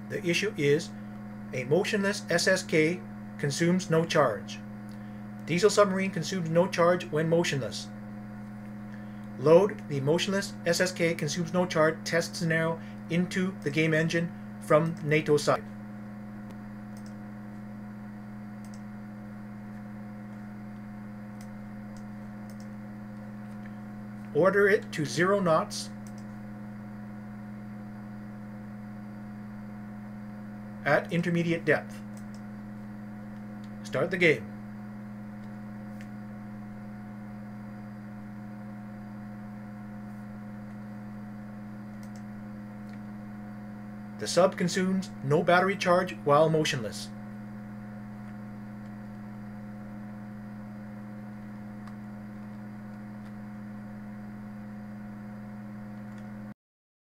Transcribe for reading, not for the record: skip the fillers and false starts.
The issue is a motionless SSK consumes no charge. Diesel submarine consumes no charge when motionless. Load the motionless SSK consumes no charge test scenario into the game engine from NATO side. Order it to 0 knots at intermediate depth. Start the game. The sub consumes no battery charge while motionless.